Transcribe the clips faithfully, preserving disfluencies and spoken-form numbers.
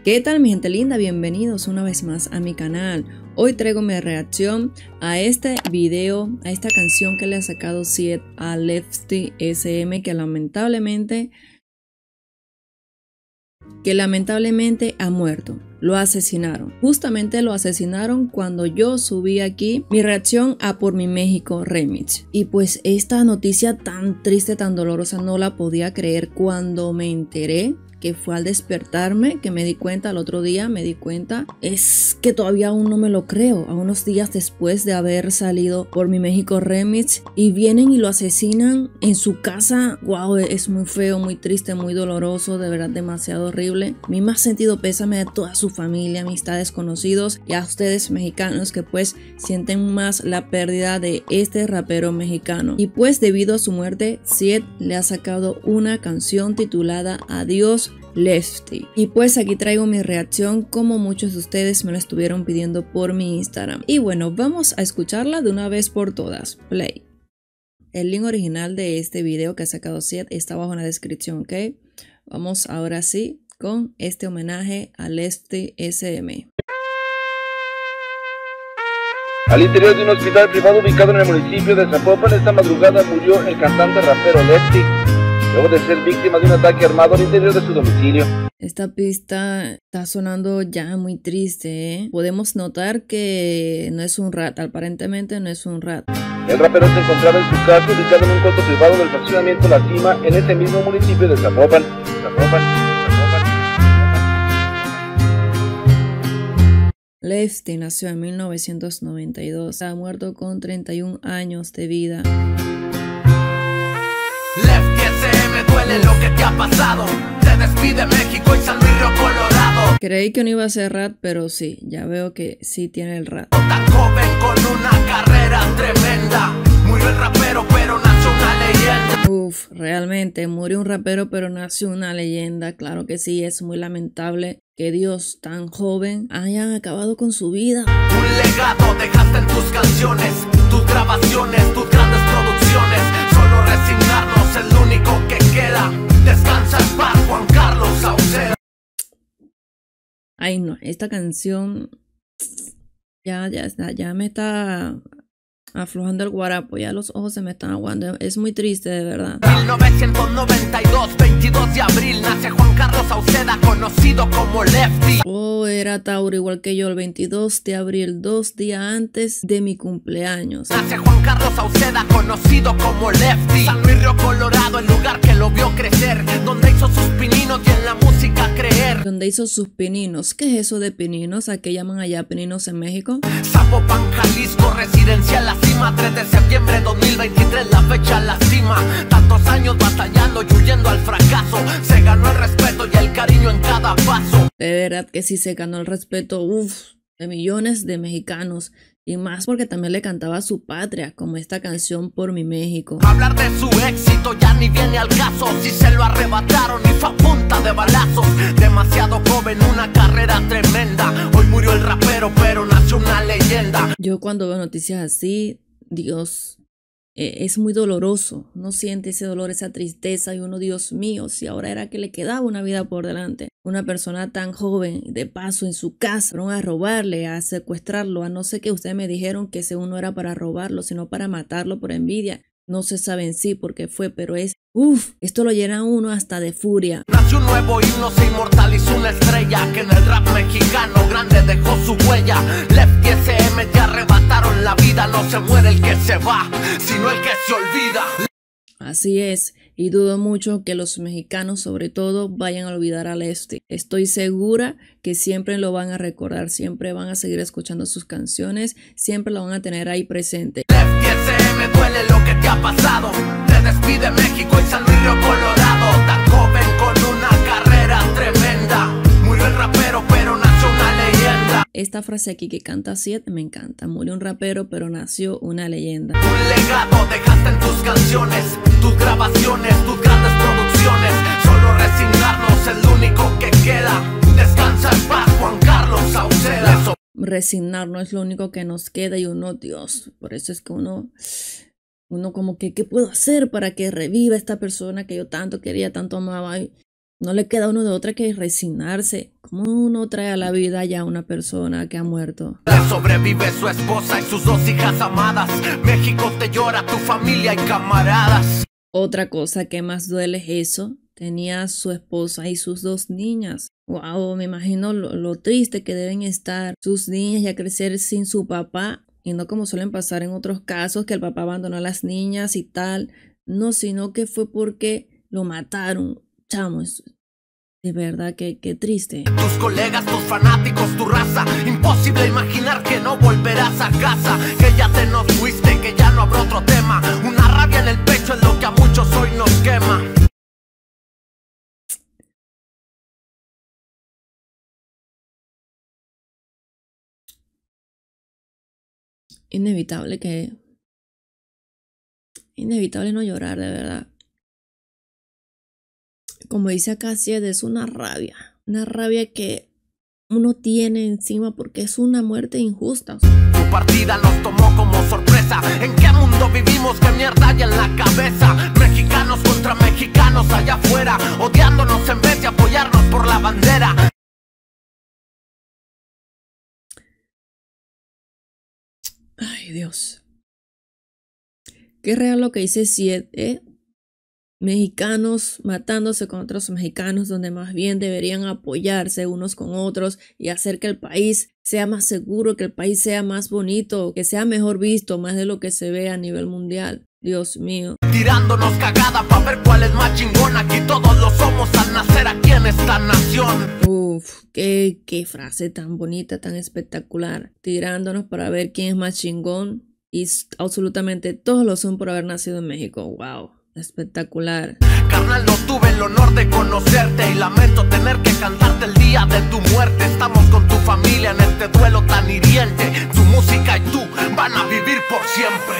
¿Qué tal mi gente linda? Bienvenidos una vez más a mi canal. Hoy traigo mi reacción a este video, a esta canción que le ha sacado Syed a Lefty S M, que lamentablemente que lamentablemente ha muerto. Lo asesinaron. Justamente lo asesinaron cuando yo subí aquí mi reacción a Por Mi México Remix. Y pues esta noticia tan triste, tan dolorosa, no la podía creer cuando me enteré. Que fue al despertarme que me di cuenta, al otro día me di cuenta. Es que todavía aún no me lo creo. A unos días después de haber salido Por Mi México Remix y vienen y lo asesinan en su casa. Wow, es muy feo, muy triste, muy doloroso, de verdad demasiado horrible. Mi más sentido pésame a toda su familia, amistades, conocidos y a ustedes mexicanos que pues sienten más la pérdida de este rapero mexicano. Y pues debido a su muerte, Syed le ha sacado una canción titulada Adiós Lefty. Y pues aquí traigo mi reacción, como muchos de ustedes me lo estuvieron pidiendo por mi Instagram. Y bueno, vamos a escucharla de una vez por todas. Play. El link original de este video que ha sacado Syed está abajo en la descripción, ¿ok? Vamos ahora sí con este homenaje a Lefty S M. Al interior de un hospital privado ubicado en el municipio de Zapopan, esta madrugada murió el cantante rapero Lefty, luego de ser víctima de un ataque armado al interior de su domicilio. Esta pista está sonando ya muy triste, ¿eh? Podemos notar que no es un rat, aparentemente no es un rat. El rapero se encontraba en su casa, ubicado en un coto privado del fraccionamiento La Cima, en ese mismo municipio de Zapopan. Zapopan, Zapopan. Lefty nació en mil novecientos noventa y dos, ha muerto con treinta y un años de vida. Lefty S M, duele lo que te ha pasado. Te despide México y San Luis Río Colorado. Creí que no iba a ser rat, pero sí, ya veo que sí tiene el rat. Tan joven con una carrera tremenda. Murió el rapero pero nació una leyenda. Uf, realmente murió un rapero pero nació una leyenda. Claro que sí, es muy lamentable que Dios tan joven hayan acabado con su vida. Un legado dejaste en tus canciones, tus grabaciones, tus grandes producciones. Solo resignarnos es lo único que queda. Descansa en paz, Juan Carlos Sauceda. Ay no, esta canción ya, ya, está, ya me está aflojando el guarapo, ya los ojos se me están aguando, es muy triste de verdad. mil novecientos noventa y dos, veintidós de abril, nace Juan Carlos Sauceda, conocido como Lefty. Oh, era Tauro igual que yo, el veintidós de abril, dos días antes de mi cumpleaños. Nace Juan Carlos Sauceda, conocido como Lefty. San Luis Río Colorado, el lugar que lo vio crecer, donde hizo sus pininos y en la música creer. Donde hizo sus pininos. ¿Qué es eso de pininos? ¿A qué llaman allá pininos en México? Zapopan, Jalisco, residencia La Cima, tres de septiembre dos mil veintitrés, la fecha La Cima. Tantos años batallando y huyendo al fracaso, se ganó el respeto y el cariño en cada paso. De verdad que sí se ganó el respeto, uff, de millones de mexicanos. Y más porque también le cantaba a su patria, como esta canción Por Mi México. Hablar de su éxito ya ni viene al caso, si se lo arrebataron y fue a punta de balazos. Demasiado joven, una carrera tremenda. Hoy murió el rapero, pero nació una leyenda. Yo cuando veo noticias así, Dios, eh, es muy doloroso. Uno siente ese dolor, esa tristeza y uno, Dios mío, si ahora era que le quedaba una vida por delante. Una persona tan joven, de paso en su casa, fueron a robarle, a secuestrarlo, a no sé qué. Ustedes me dijeron que ese uno era para robarlo, sino para matarlo por envidia. No se sabe en sí por qué fue, pero es, uff, esto lo llena a uno hasta de furia. Nació un nuevo himno, se inmortalizó una estrella que en el rap mexicano grande dejó su huella. Lefty S M, te arrebataron la vida, no se muere el que se va, sino el que se olvida. Así es, y dudo mucho que los mexicanos sobre todo vayan a olvidar a Lefty. Estoy segura que siempre lo van a recordar, siempre van a seguir escuchando sus canciones, siempre lo van a tener ahí presente. Lefty S M, duele lo que te ha pasado. Te despide México y San Luis Río Colorado. Tan joven con una carrera tremenda. Murió el rapero pero nació una leyenda. Esta frase aquí que canta Syed me encanta. Murió un rapero pero nació una leyenda. Un legado dejaste en tus canciones, tus grabaciones, tus grandes producciones. Solo resignarnos es lo único que queda. Descansa en paz, Juan Carlos Sauceda. Resignar es lo único que nos queda y uno, Dios, por eso es que uno, uno como que, ¿qué puedo hacer para que reviva esta persona que yo tanto quería, tanto amaba? No le queda a uno de otra que resignarse. ¿Cómo uno trae a la vida ya a una persona que ha muerto? Le sobrevive su esposa y sus dos hijas amadas. México te llora, tu familia y camaradas. Otra cosa que más duele es eso. Tenía a su esposa y sus dos niñas. Wow, me imagino lo, lo triste que deben estar sus niñas y a crecer sin su papá. Y no como suelen pasar en otros casos, que el papá abandonó a las niñas y tal. No, sino que fue porque lo mataron. Chamos, de verdad que, que triste. Tus colegas, tus fanáticos, tu raza. Imposible imaginar que no volverás a casa. Que ya te nos fuiste, que ya no habrá otro tema. Una rabia en el pecho es lo que a muchos hoy nos quema. Inevitable que... Inevitable no llorar, de verdad. Como dice acá, sí, es una rabia. Una rabia que uno tiene encima porque es una muerte injusta. Tu partida nos tomó como sorpresa. ¿En qué mundo vivimos? ¿Qué mierda hay en la cabeza? Mexicanos contra mexicanos allá afuera, odiándonos en vez de apoyarnos por la bandera. Ay, Dios. Qué real lo que dice Siete, ¿eh? Mexicanos matándose con otros mexicanos, donde más bien deberían apoyarse unos con otros y hacer que el país sea más seguro, que el país sea más bonito, que sea mejor visto, más de lo que se ve a nivel mundial. Dios mío. Tirándonos cagada para ver cuál es más chingón. Aquí todos lo somos al nacer aquí en esta nación. Uf, qué, qué frase tan bonita, tan espectacular. Tirándonos para ver quién es más chingón. Y absolutamente todos lo son por haber nacido en México. Wow. Espectacular. Carnal, no tuve el honor de conocerte y lamento tener que cantarte el día de tu muerte. Estamos con tu familia en este duelo tan hiriente. Tu música y tú van a vivir por siempre.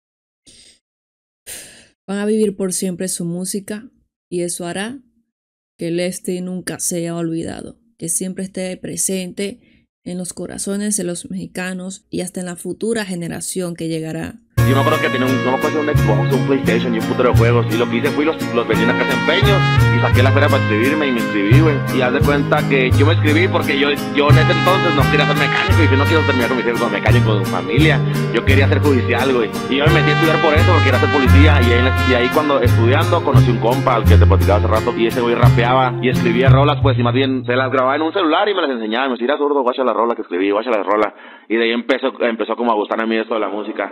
Van a vivir por siempre su música y eso hará que Lefty nunca sea olvidado, que siempre esté presente en los corazones de los mexicanos y hasta en la futura generación que llegará. Yo me acuerdo que tenía un, no me acuerdo, un Xbox, un PlayStation y un putero de juegos. Y lo que hice fue los, los vendí en una casa de empeños y saqué la feria para inscribirme y me inscribí, güey. Y haz de cuenta que yo me inscribí porque yo, yo en ese entonces no quería ser mecánico. Y si no quiero terminar con mis hijos como mecánico, con familia. Yo quería ser judicial, güey. Y yo me metí a estudiar por eso, porque quería ser policía. Y ahí, y ahí cuando estudiando conocí un compa al que te platicaba hace rato. Y ese güey rapeaba y escribía rolas, pues, y más bien se las grababa en un celular y me las enseñaba. Y me decía, mira, zurdo, guacha la rola que escribí, guacha la rola. Y de ahí empezó, empezó como a gustar a mí esto de la música.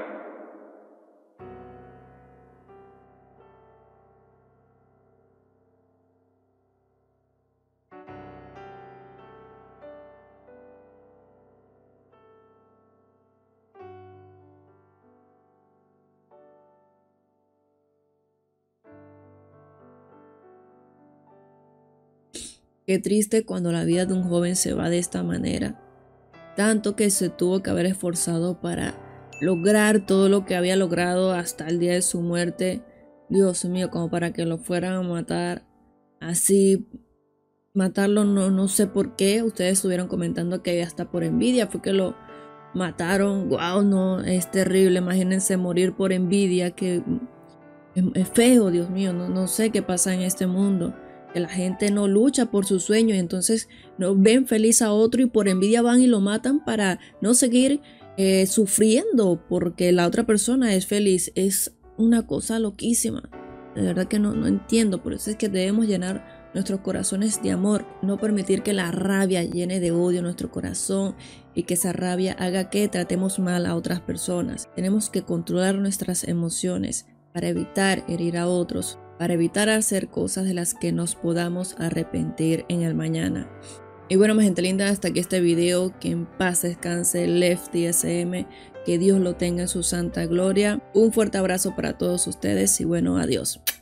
Qué triste cuando la vida de un joven se va de esta manera. Tanto que se tuvo que haber esforzado para lograr todo lo que había logrado hasta el día de su muerte. Dios mío, como para que lo fueran a matar así. Matarlo no, no sé por qué. Ustedes estuvieron comentando que hasta por envidia fue que lo mataron. Wow, no, es terrible. Imagínense morir por envidia, que es, es feo, Dios mío. No, no sé qué pasa en este mundo. Que la gente no lucha por sus sueños y entonces no ven feliz a otro y por envidia van y lo matan para no seguir eh, sufriendo porque la otra persona es feliz. Es una cosa loquísima. De verdad que no, no entiendo. Por eso es que debemos llenar nuestros corazones de amor. No permitir que la rabia llene de odio nuestro corazón y que esa rabia haga que tratemos mal a otras personas. Tenemos que controlar nuestras emociones para evitar herir a otros, para evitar hacer cosas de las que nos podamos arrepentir en el mañana. Y bueno, mi gente linda, hasta aquí este video. Que en paz descanse Lefty S M, que Dios lo tenga en su santa gloria. Un fuerte abrazo para todos ustedes y bueno, adiós.